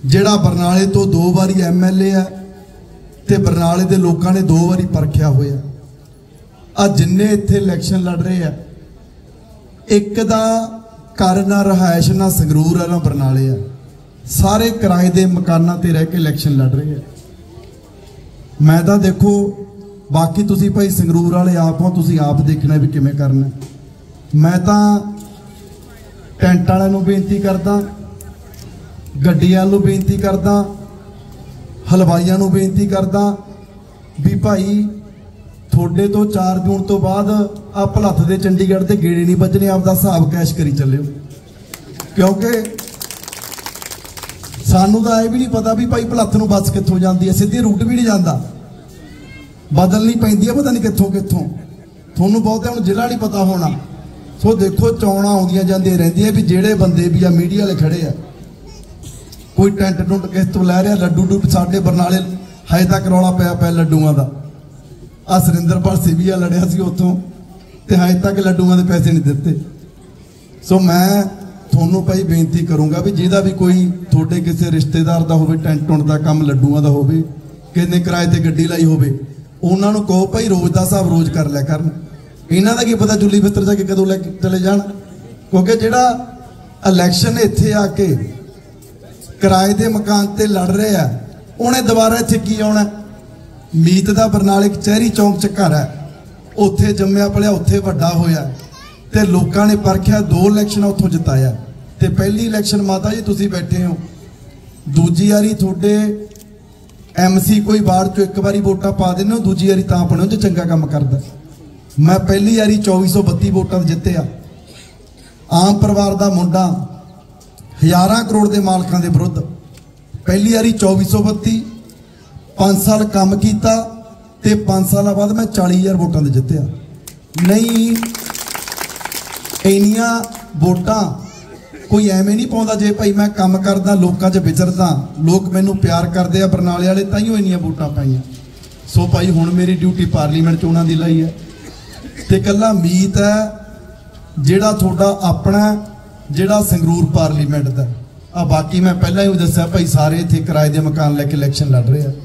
ਜਿਹੜਾ ਬਰਨਾਲੇ ਤੋਂ 2 ਵਾਰੀ MLA है ਤੇ ਬਰਨਾਲੇ ਦੇ ਲੋਕਾਂ ਨੇ 2 ਵਾਰੀ ਪਰਖਿਆ ਹੋਇਆ। ਆ ਜਿੰਨੇ ਇੱਥੇ ਇਲੈਕਸ਼ਨ ਲੜ ਰਹੇ ਆ, ਇੱਕ ਦਾ ਘਰ ना रहायश ना संगरूर है ना बरनाले है, सारे किराए के मकानों ते रह के इलैक्शन लड़ रहे हैं। मैं तो देखो बाकी तुसी भाई संगरूर वाले आप हो, तुसी आप देखना भी किवें करना। मैं तो टेंट वाले नूं बेनती करदा, गड्डियां नूं बेनती करदा, हलवाइयां नूं बेनती करदा भी भाई थोड़े तो 4 जून तो बाद आ भलत्थ दे चंडीगढ़ के गेड़े नहीं बजने, आपका हिसाब कैश करी चलियो, क्योंकि सानू तो यह भी नहीं पता भी भाई भलत्थ नूं बस कित्थों जाती है, सीधी रूट भी नहीं जाता, बदलनी पैंदी है पता नहीं कित्थों कित्थों। थोनू बहुत हुण जिला नहीं पता होना। सो देखो चोणां आउंदियां जांदियां रहिंदियां भी जिहड़े बंदे भी आ मीडिया वाले खड़े आ, कोई टेंट टुंट किस तो लै रहा, लड्डू डुड साडे बरनाले हजे तक रौला पिया लड्डूआं दा। आ सुरिंदरपाल सिविया लड़िया सी उत्थों ते हजे तक लड्डूआं दे पैसे नहीं दिते। सो मैं थोनू भाई बेनती करूँगा भी जिहदा भी कोई थोड़े किसी रिश्तेदार का होवे टेंट टुंट का काम लड्डूआं दा होवे, किन्ने किराए ते गड्डी लाई होवे, उन्हां नूं कहो भाई रोज का हिसाब रोज कर लिया करन। इन्हां दा की पता चुली फितर जाके कदों ले चले जाण, क्योंकि जिहड़ा इलैक्शन इत्थे आके किराए के मकान ते लड़ रहे हैं उन्हें दोबारा इत्थे की आउणा। मीत दा बरनाले कचहरी चौंक च घर है, उत्थे जम्मिया पलिया, उत्थे वड्डा होया ते लोकां ने परखिया, 2 इलैक्शन उत्थों जिताया। ते पहली इलैक्शन माता जी तुसीं बैठे हो, दूजी वारी थोड़े MC कोई वार्ड चो एक बारी वोटां पा देने हो, दूजी वारी तां पणे जो चंगा काम करदा। मैं पहली वारी 2432 वोटां जित्तिया, आम परिवार दा मुंडा हज़ारां करोड़ के मालकां दे विरुद्ध। पहली वारी 2432 5 साल काम किया ते 5 साल बाद मैं 40,000 वोटां दे जित्तिया। नहीं इन्नियां वोटां कोई एवें नहीं पाउंदा, जे भाई मैं काम करदा लोकां च विचरदा, लोग मैनू प्यार करदे आ बरनाले वाले, ताइयों इन्नियां वोटां पाईयां। सो भाई हुण मेरी ड्यूटी पार्लीमेंट चोणां दी लाई है ते कल्ला मीत है जिहड़ा तुहाडा अपना जिहड़ा संगरूर पार्लीमेंट दा। आ बाकी मैं पहला ही दस्सिया भाई सारे इत्थे किराए दे मकान लैके इलैक्शन लड़ रहे हैं।